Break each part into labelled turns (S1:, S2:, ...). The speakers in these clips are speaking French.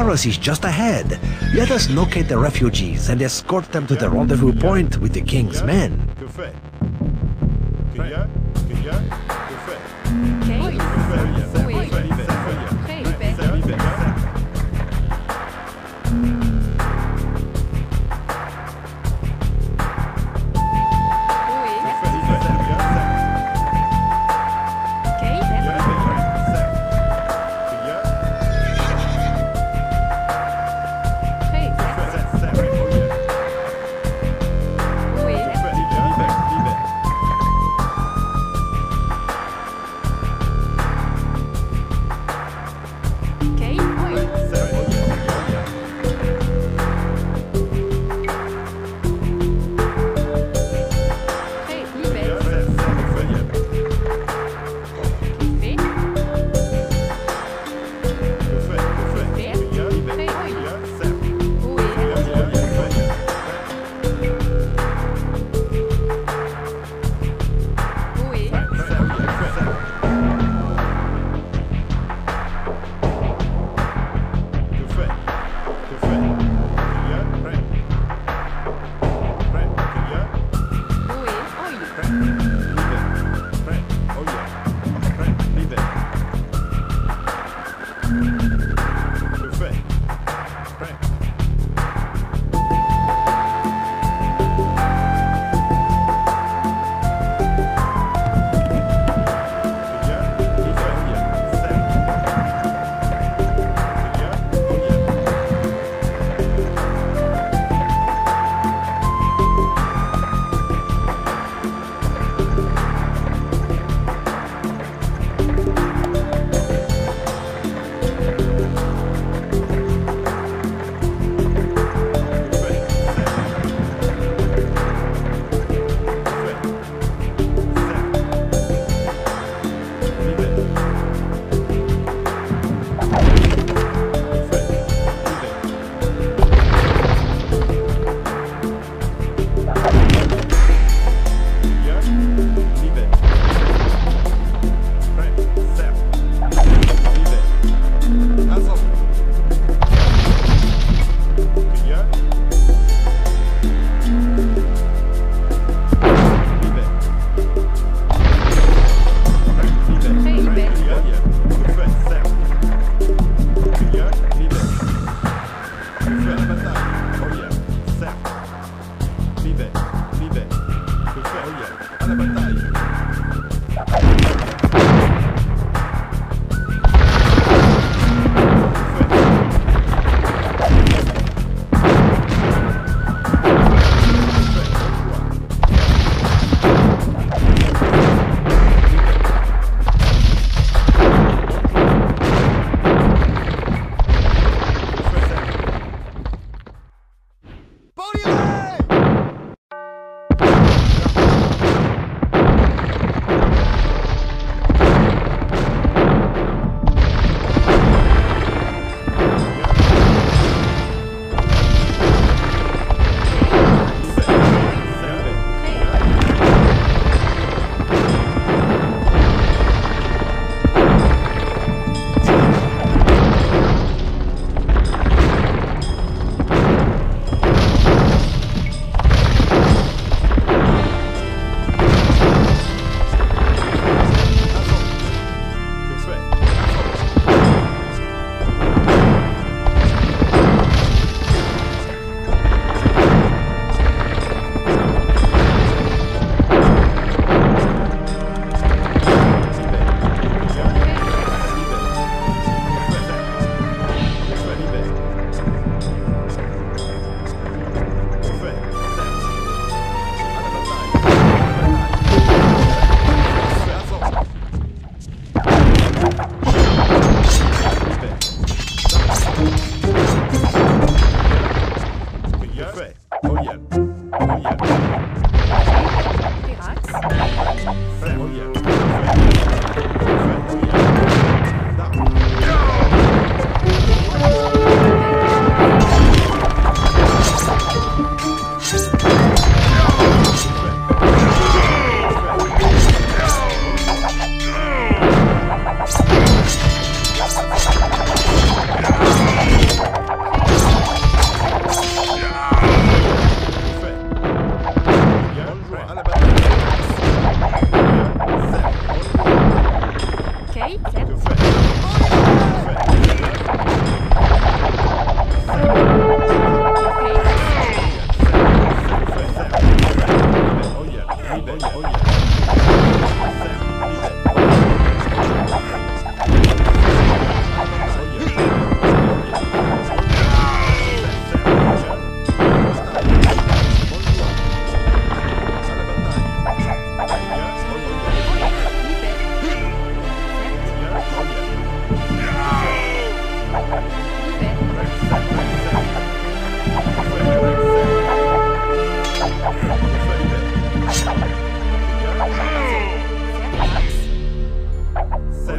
S1: Paris is just ahead. Let us locate the refugees and escort them to the rendezvous point with the king's men.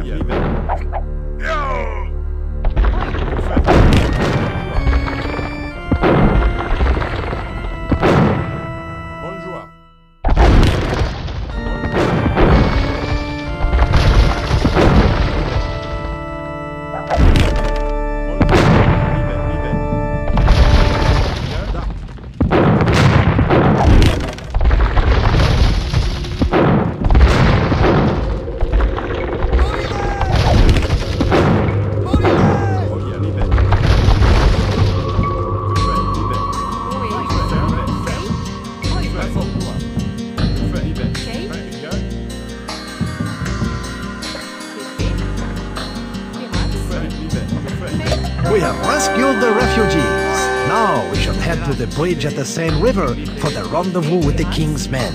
S1: We have rescued the refugees. Now we shall head to the bridge at the Seine River for the rendezvous with the king's men.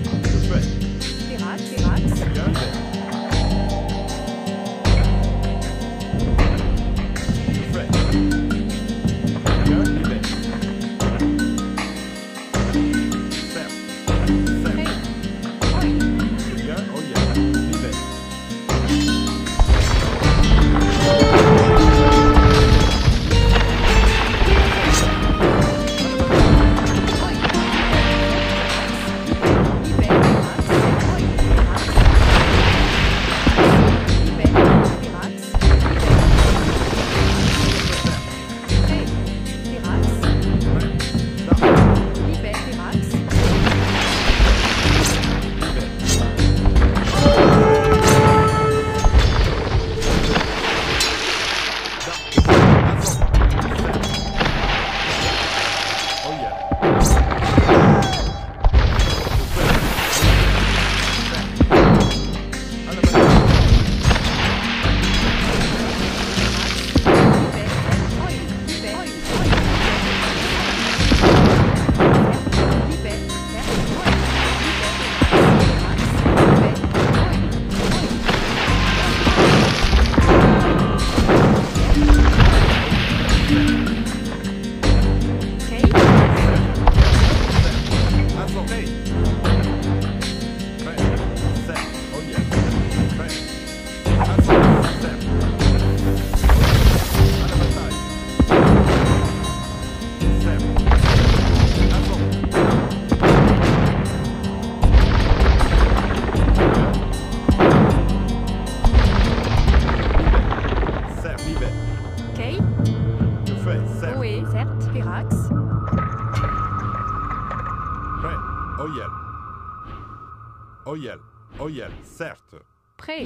S2: Oyel, certes.
S3: Prêt.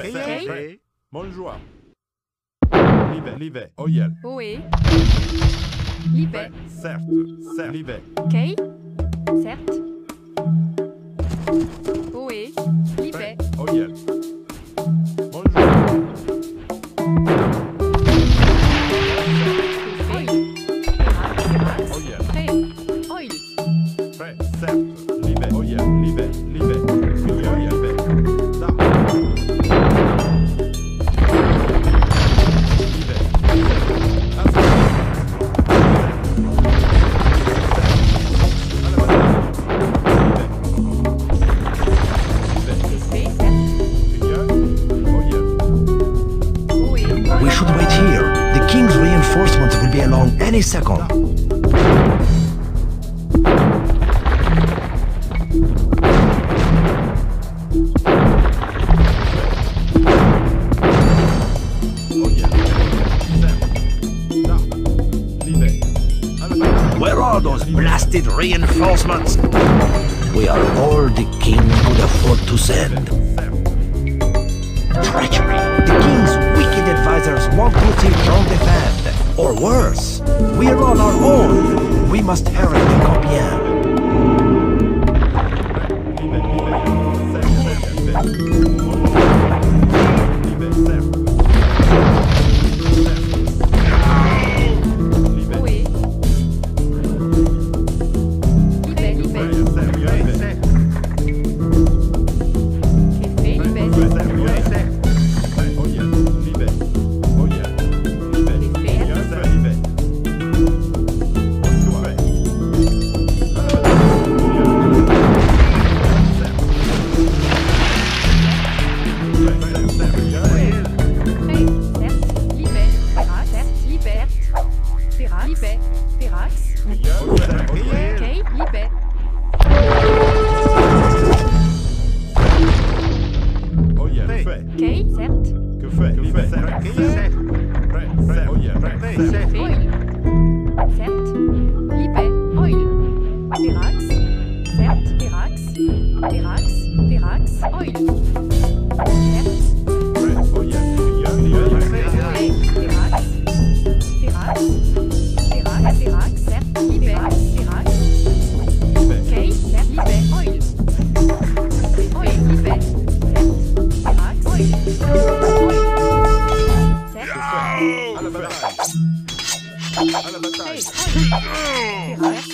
S2: Prêt. Bonjour. Livet. Oyel.
S3: Oui. Livet.
S2: Certes. Livet.
S3: Ok. Certes. Oui. Livet.
S2: Oyel. Bonjour. Oyel.
S3: Prêt. Oil.
S2: Prêt. Certes. Livet. Oyel. Livet.
S1: We should wait here. The king's reinforcements will be along any second. Where are those blasted reinforcements? We are all the king could afford to send. Treachery! The king's wicked advisors want to see Joan defend. Or worse, we are on our own. We must hurry to Compiègne.
S3: certes.
S2: Que fait? Libet. Certes. Prêt. Certes. Oh yeah. Prêt. Certes.
S3: Oil. Certes. Libet. Oil. Verax. Certes. Verax. Verax. Verax. Oil. Certes.
S2: Prêt. Oh yeah.
S3: Verax. Verax. Verax. Verax. Certes. Libet. Verax. Okay. Certes. Libet. Oil. Oil. Libet. Certes. Verax. Oil. Oil. Certes.
S2: À la bataille. À la bataille.
S3: Verax.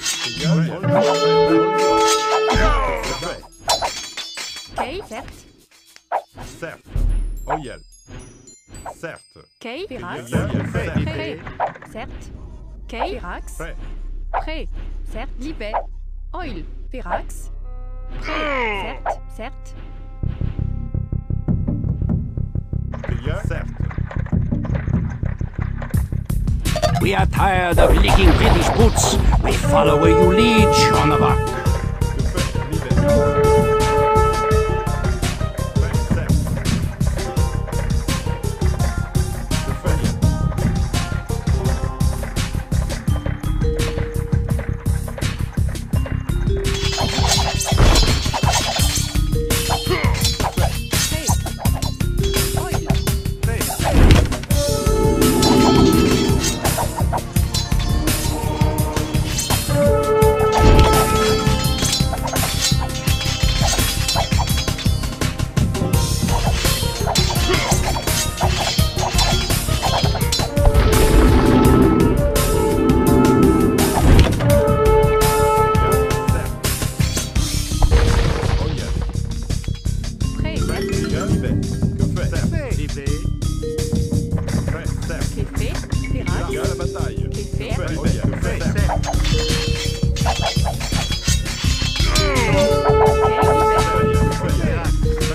S3: Okay. Certes.
S2: Certes. Oh yeah. Certes.
S3: Okay. Verax.
S2: Prêt.
S3: Prêt. Certes. Okay. Verax.
S2: Prêt.
S3: Prêt. Certes. Libet. Oil. Verax. Prêt. Certes. Certes.
S2: Certes.
S1: We are tired of licking British boots. We follow where you lead, Shanavar.
S2: Que fait? Libet. Prêt. Certes. Que fait?
S3: Prêt. Oil. Prêt.
S2: Libet. Que fait? Certes. Prêt. Certes.
S3: Qu'est fait? Verax.
S2: À la bataille.
S3: Qu'est fait?
S2: Que fait? Oh yeah. Que fait? Certes.
S3: Okay. Libet.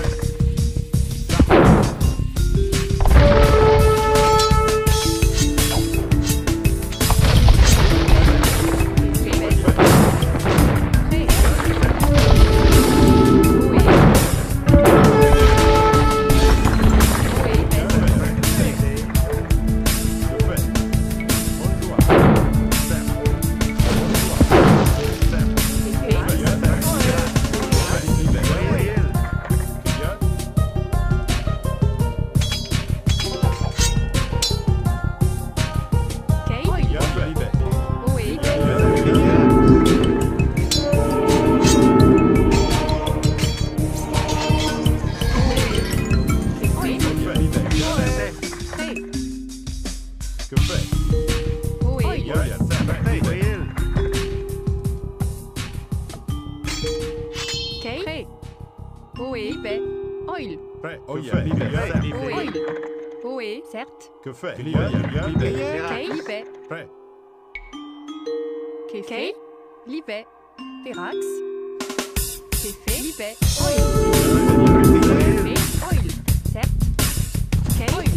S3: Certes.
S2: Que fait?
S3: Libet.
S2: Prêt.
S3: Qu'est fait? Libet. Verax. Qu'est fait? Libet. Oil. Oil. Certes. Okay. Oil.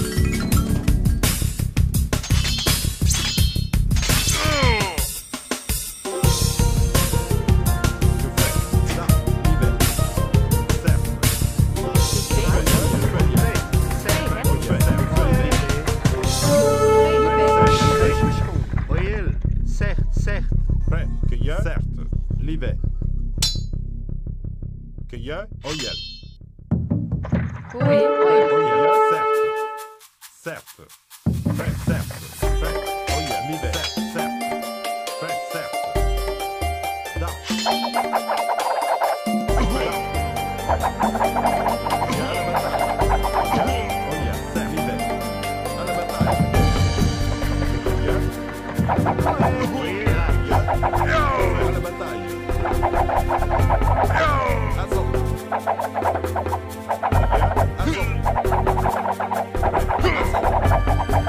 S2: Oh yeah.
S3: Oui, oui.
S2: Oh yeah. Certes. Prêt. Certes. Prêt. Oh yeah. Libet. Certes. Prêt. Certes. Da. Oh yeah. Certes. Libet. À la bataille. Oui. À la bataille. Assaut.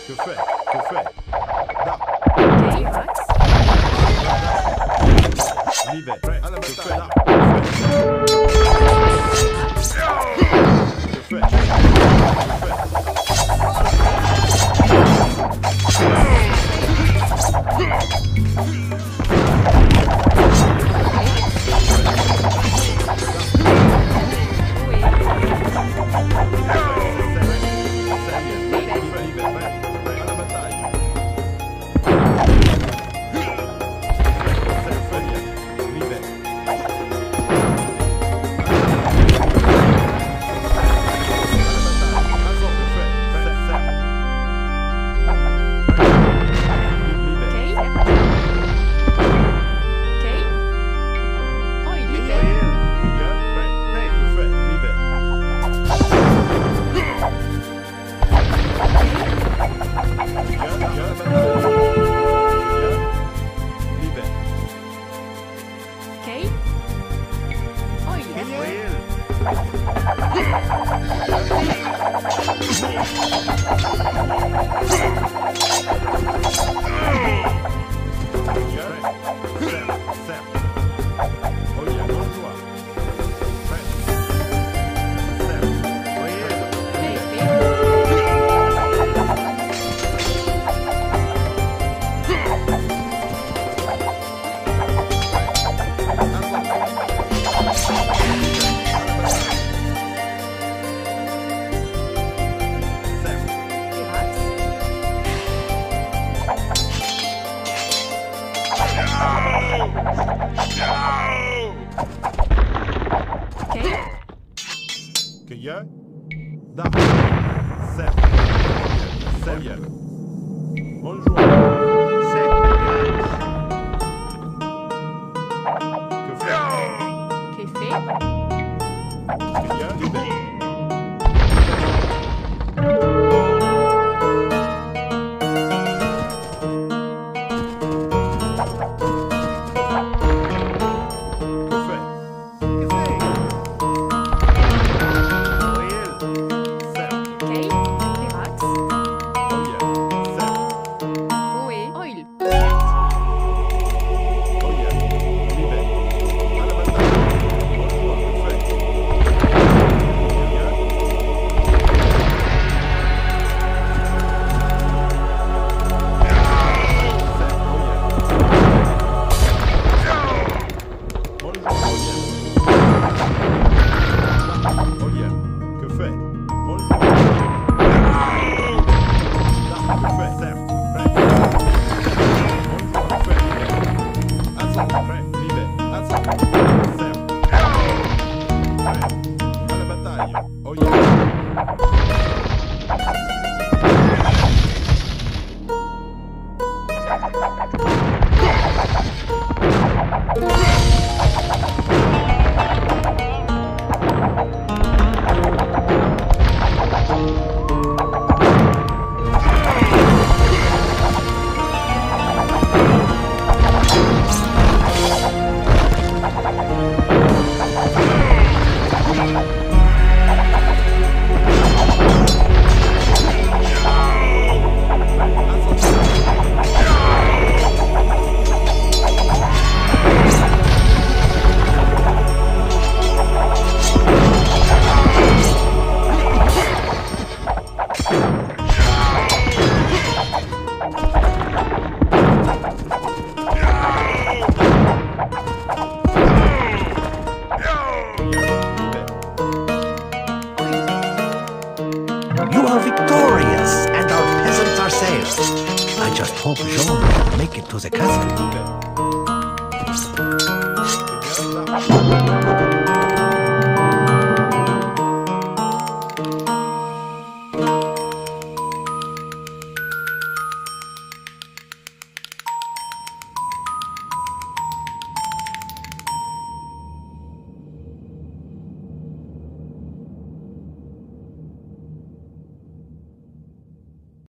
S2: Que fait? Que fait? Da.
S3: Pérax.
S2: Livet. À la bataille. Que fait?
S1: You are victorious, and our peasants are safe. I just hope Joan can make it to the castle.